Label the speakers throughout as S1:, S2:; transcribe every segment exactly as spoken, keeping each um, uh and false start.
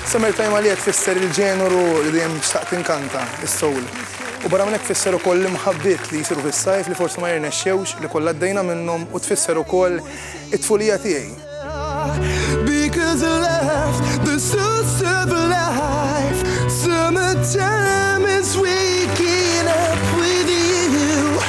S1: Summertime għalija tfisser il-ġeneru li dejjem xtaqt inkanta, is-soul. U barra minn hekk tfisser ukoll l-imħabbiet li jsiru fis-sajf li forsi ma jirnexxewx li kollha għaddejna minnhom u tfisser ukoll it-tfulija tiegħi.
S2: Because love, the source of life, summertime is waking up with you.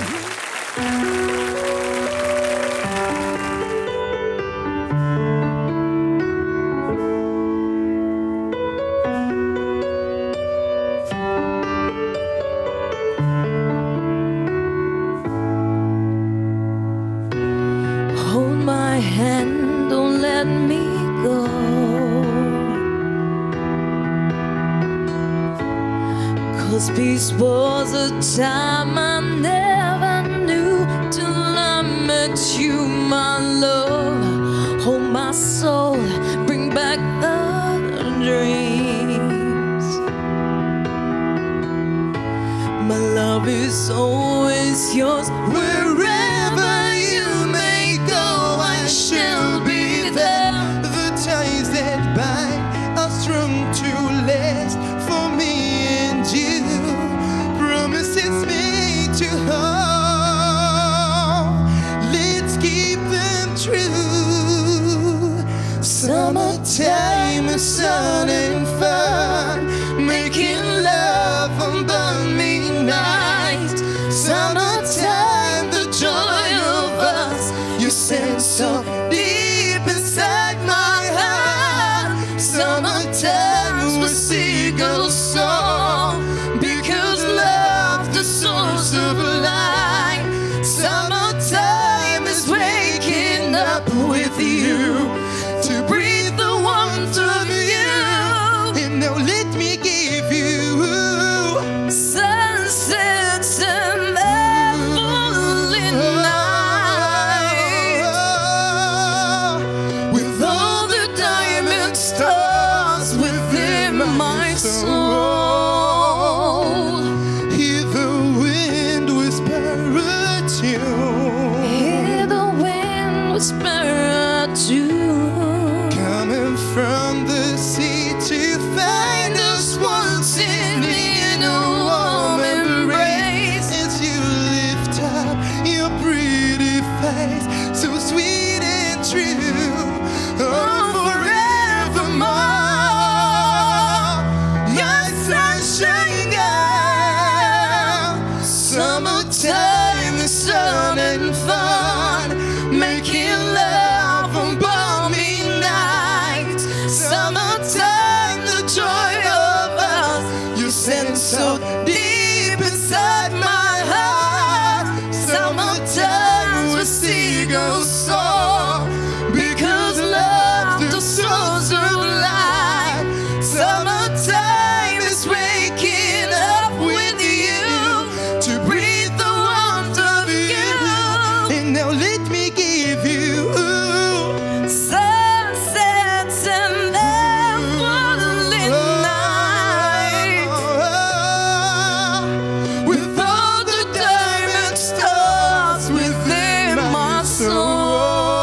S3: Hold my hand, don't let me go. Cause peace was a time I never knew till I met you, my love. Hold my soul, bring back the dreams. My love is always yours. Wherever you may go, I shall be there.
S2: The ties that bind are strung to last for me and you. Promises made to hold. Let's keep them true. Summertime is sun and fun, making love on balmy nights. Summertime, the joy of us, you send so deep inside my heart. Summertime with seagulls song, because love the source of life. Summertime is waking up with you to breathe the warmth of you. And now let me give you sunsets and early night, with all the diamond stars within my soul. Hear the wind whisper a tune. Hear the wind whisper a tune. Coming from the sea to find us once in a warm embrace. As you lift up your pretty face, so sweet and true, oh, forevermore. Your sunshine girl. Summertime is sun and fun, making love on balmy nights. Summertime, the joy of us, you send so deep inside my heart. Summertime with seagulls song, because love the source of life. Summertime is waking up with you to breathe the warmth of you. And now let me give you sunsets and early night, with all the diamond stars within my soul.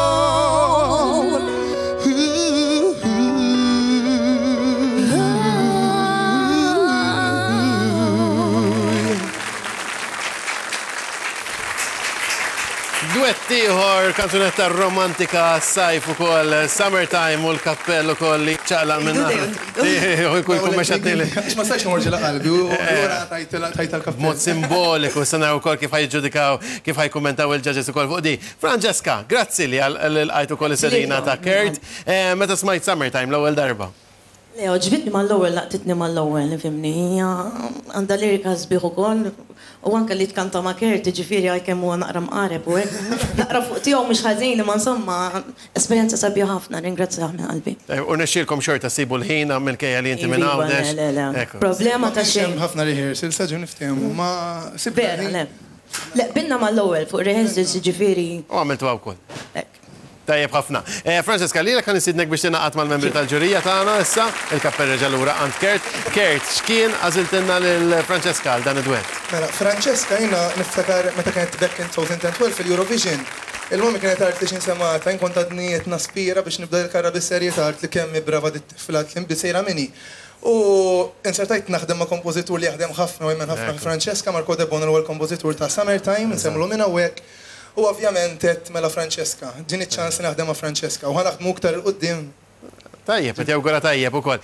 S4: Duett ieħor kanzunetta romantika sajf ukoll Summertime u l-kappell ukoll li ċaqlaq minna. Jkun kummexxatili.
S1: Ma stax morġi la qalbi u ora tajt tal-kaffè.
S4: Mod simboliku, sena ukoll kif ħajġudikaw, kif ħajkummentaw il-ġaġġes ukoll fuq di. Francesca, grazzi li għal-għajt ukoll is-serina ta' Kurt. Meta smajt Summertime l-ewwel darba?
S5: Le, ġbitni mal-lowel, laqtitni mal-lowel, fimni. Għanda lirika sbiħu kol, u anka li tkanta ma' Kurt, ġifiri għaj kemmu naqra mqareb, u naqra fuq tiegħu mhux ħażin, ma insomma, esperjenza sabiħa ħafna, ringrazzjah minn qalbi.
S4: U nexxielkom xorta sibu l-ħin mill-kejja li inti minn hawndex.
S5: Le, le, le. Problema ta' xejn.
S1: ħafna rehearsal, saġu niftehmu, ma
S5: Vera, le. Le, binna mal-lowel fuq rehearsals ġifiri.
S4: U għamiltu wkoll. Tajjeb ħafna. Francesca, li kan nisidnek biex tinaqat mal-membri tal-ġurija tagħna issa, il-kappell reġa' lura għand Kurt. Kurt, x'kien għażiltilna lil Francesca għal dan id-duett?
S1: Mela, Francesca jiena niftakar meta kienet back in twenty twelve fil-Eurovision. Il-mummi kienet art li xinsemata, nkont għadni naspira biex nibda l-karra bis-serjetà art li kemm brava dit-tifla li bisejra minni. U insertajt naħdem ma' kompożitur li jaħdem ħafna u jmen ħafna Francesca Marco De Bono huwa l-kompożitur ta' Summertime, nsemlu minn hawnhekk. U ovvjament qed mela Francesca, ġini ċans naħdem ma' Francesca u ħanaħdmu iktar il-qudiem.
S4: Tajjeb, qed jawgura tajjeb ukoll.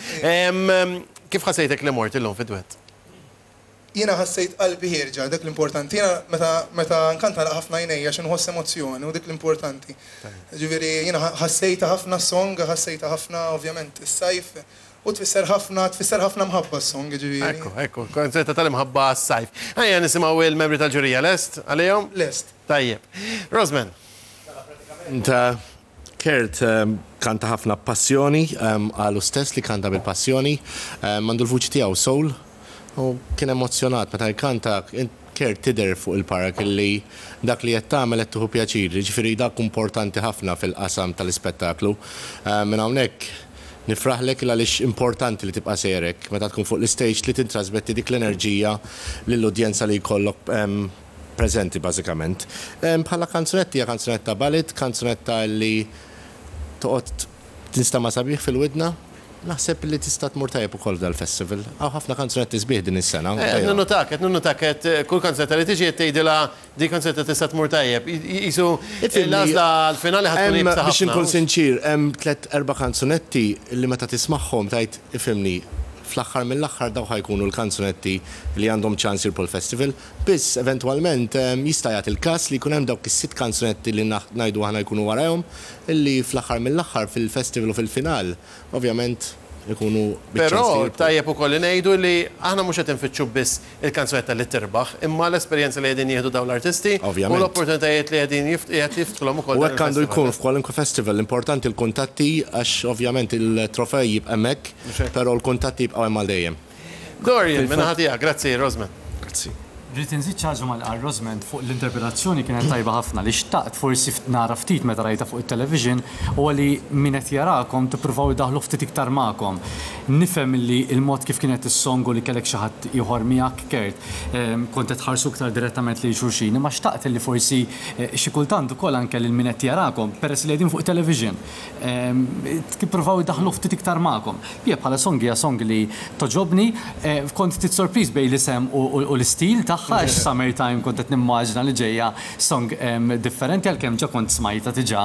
S4: Kif ħassejtek li mort illum fid-duett?
S1: Jiena ħassejt qalbi ħirġa, dik l-importanti. Jiena meta meta nkanta ħafna jnejja xi nħoss emozzjoni u dik l-importanti. Ġifieri jiena ħassejta ħafna song, ħassejta ħafna ovvjament is-sajf u tfisser ħafna tfisser ħafna mħabba s-song ġifieri.
S4: Ekku, ekku, konzetta tal-imħabba s-sajf. Ejja nisimgħu il-membri tal-ġurija lest għalihom?
S1: Lest.
S4: Tajjeb. Rosman.
S6: Ta' Kert kanta ħafna passjoni, għalu stess li kanta bil-passjoni, mandu l-vuċi tiegħu soul. U kien emozjonat meta jkanta Kert tidher fuq il-parak li dak li qed tagħmel qed tieħu pjaċir, ġifieri dak importanti ħafna fil-qasam tal-ispettaklu. Minn hawnhekk nifraħlek għaliex importanti li tibqa' sejrek meta tkun fuq l-istage li tintrasmetti dik l-enerġija lill-udjenza li jkollok preżenti bażikament. Bħala kanzunetti hija kanzunetta ballet, kanzunetta li toqgħod tinstama' sabiħ fil-widna. Naħseb li tista' tmur tajjeb ukoll dal-festival. Għaw ħafna kanzunetti sbieħ din is-sena.
S4: Qed ninnutak, qed ninnutak qed kull kanzunetta li tiġi qed tgħidilha di kanzunetta tista' tmur tajjeb. Isu l-għażla l-finali ħadd tkun ħafna.
S6: Biex inkun sinċir, hemm tliet erba' kanzunetti li meta tismagħhom tajt ifhimni fl-aħħar mill-aħħar daw ħajkunu l-kanzunetti li għandhom ċans jirpu l-festival, biss eventwalment jista' jagħti il-każ li jkun hemm dawk is-sitt kanzunetti li ngħidu aħna jkunu warahom illi fl-aħħar mill-aħħar fil-festival u fil-final ovvjament ikunu.
S4: Però tajjeb ukoll ngħidu li aħna mhux qed infittxu biss il-kanzunetta li tirbaħ, imma l-esperjenza li qegħdin jieħdu dawn l-artisti u l-opportunitajiet li qegħdin jiftħulhom ukoll.
S6: U hekk għandu jkun f'kwalunkwe festival importanti l-kuntatti għax ovvjament il-trofej jibqa' hemmhekk, però l-kuntatti jibqgħu hemm għal dejjem.
S4: Dorian, minn ħatija, grazzi Rosman.
S6: Grazzi.
S7: Rrid inżid ċaġa mal-Rosman fuq l-interpretazzjoni kienet tajba ħafna li xtaqt forsi nara ftit meta rajta fuq it-television u li min qed jarakom tippruvaw idaħlu ftit iktar magħkom. Nifhem li l-mod kif kienet is-song u li kellek xi ħadd ieħor miegħek Kert, kont qed tħarsu iktar direttament lejn xulxin, imma xtaqt li forsi xi kultant ukoll anke lil min qed jarakom peress li qegħdin fuq it-television. Tippruvaw idaħlu ftit iktar magħkom. Hija bħala song hija song li toġobni, kont tit sorpriż bejn l-isem u l-istil tagħha. Għax Summertime kont qed nimmaġina li ġejja song differenti għalkemm ġa kont smajta diġà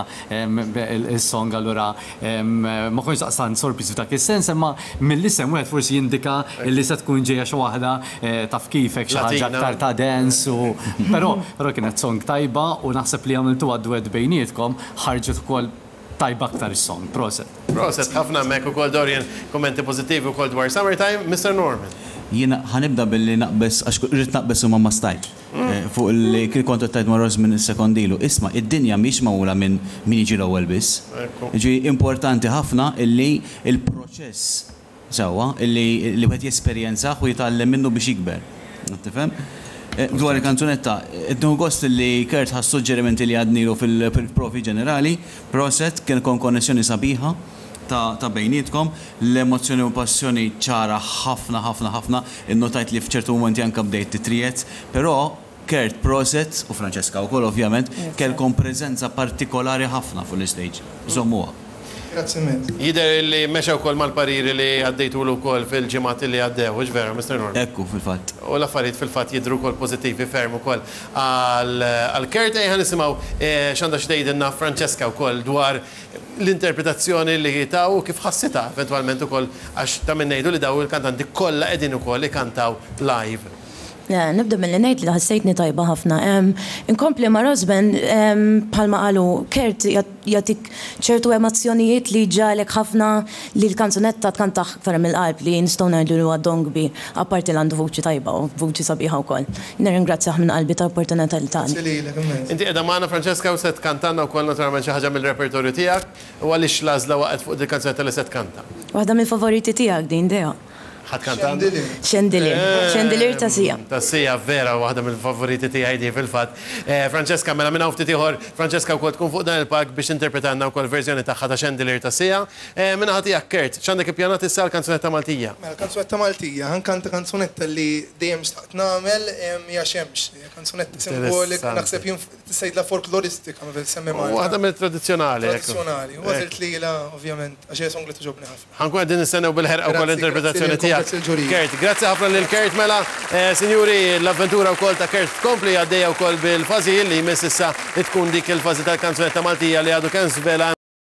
S7: is-song allura ma kontx daqstant sorpriż f'dak is-sens, imma mill-isem wieħed forsi jindika li se tkun ġejja xi waħda taf kifek xi ħaġa aktar ta' dance u però però kienet song tajba u naħseb li għamiltuha duett bejnietkom ħarġet ukoll tajba aktar is-song. Proset.
S4: Proset, ħafna hemmhekk ukoll Dorian kummenti pożittivi wkoll dwar Summertime, Mister Norman.
S8: Jiena ħanibda billi naqbes, għax rrid naqbes huma ma stajt. Fuq li kien kont tajt ma' Rosman is-sekondilu. Isma' id-dinja mhix magħmula minn min jiġi l-ewwel biss. Ġi importanti ħafna illi il-proċess sewwa illi li wieħed jesperjenzah u jitgħallem minnu biex jikber. Tifhem? Dwar il-kanzunetta, id-nu gost li Kert ħas suġġerimenti li għadnilu fil-profi ġenerali, proset kien kon konnessjoni sabiħa ta' bejnietkom, l-emozzjoni u passjoni ċara ħafna ħafna ħafna, innotajt li f'ċertu momenti anka bdejt titriet, però Kert proset u Francesca wkoll ovvjament kellkom preżenza partikolari ħafna fuq l-istage. Żommuha.
S1: Grazzi mezz.
S4: Jidher li mexa wkoll mal-pariri li għaddejtulu wkoll fil-ġimgħat li għaddew, mhux vera, Mister Norman?
S8: Ekku fil-fatt.
S4: U l-affarijiet fil-fatt jidhru wkoll pożittivi ferm ukoll għall-Kert ejja nisimgħu x'għandha x'tgħidilna Francesca wkoll dwar l-interpretazzjoni li taw kif ħassitha eventwalment ukoll għax ta' minn ngħidu li daw il-kantanti kollha qegħdin ukoll ikantaw live.
S5: Nibda mill-li ngħid li ħassejtni tajba ħafna. Inkompli ma' Rosman bħalma qalu Kert jagħtik ċertu emozzjonijiet li ġalek ħafna li l-kanzunetta tkantaħ aktar mill-qalb li nistgħu ngħidu li huwa dongbi apparti li għandu vuċi tajba u vuċi sabiħa wkoll. Nirringrazzjah minn qalbi ta' opportunità li tagħni.
S4: Inti qiegħda magħna Francesca u se tkantanna wkoll naturalment xi ħaġa mill-repertorju tiegħek u għaliex l-għażla waqgħet fuq dik kanzunetta li se tkanta.
S5: Waħda mill-favoriti tiegħek din dejja.
S4: ħad kantan?
S5: Chandelier. Chandelier ta' sija.
S4: Ta' sija vera waħda mill-favoriti tiegħi di fil-fatt. Francesca, mela minn ftit ieħor, Francesca wkoll tkun fuq dan il-palk biex interpretanna wkoll verżjoni tagħha ta' Chandelier ta' sija. Minn ħatijak Kurt, x'għandek ippjanat issa l-kanzunetta Maltija?
S1: Mela kanzunetta Maltija, ħankanta kanzunetta li dejjem xtaqt nagħmel hija xemx, kanzunetta simbolika naħseb jien tistgħidla folkloristika ma semmi Malta.
S4: Waħda mill-tradizzjonali.
S1: Tradizzjonali. Għażilt lilha ovvjament għax hija songli tiġobni ħafna.
S4: Ħankun qegħdin nistennew bil-ħerqa wkoll interpretazzjoni tiegħek. Kurt, grazzi ħafna lil Kurt mela. Sinjuri, l-avventura wkoll ta' Kurt kompli għaddejja wkoll bil-fażi li jmiss issa tkun dik il-fażi tal-kanzunetta Maltija li għadu kemm svela